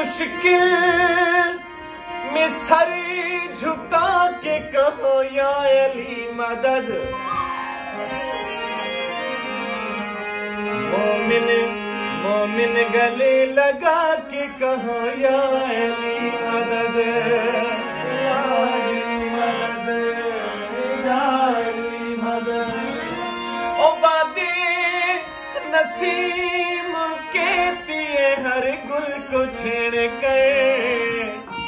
मुश्किल में सर झुका के कहो या अली मदद। मोमिन मोमिन गले लगा के कहो या अली मदद, या अली मदद, या अली मदद। ओ बादे नसीम कहती है हर गुल को छेड़ कर,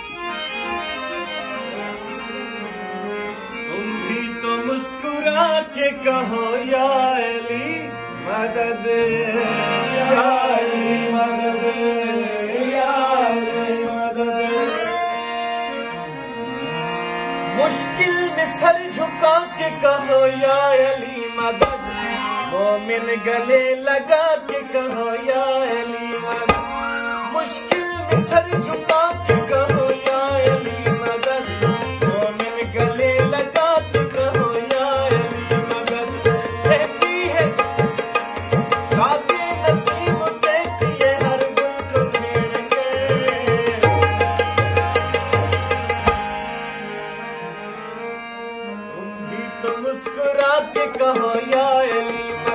तुम भी तो मुस्कुरा के कहो या अली मदद, या अली मदद, या अली मदद। मुश्किल में सर झुका के कहो या अली मदद, मोमिन गले लगा के कहो या अली मदद। मुश्किल में सर झुका के कहो या अली मदद, मोमिन गले लगा के कहो या अली मदद। कहती है बातें नसीब कहती है हर गुल को छेड़ के, तुम भी तो मुस्कुरा के कहो या अली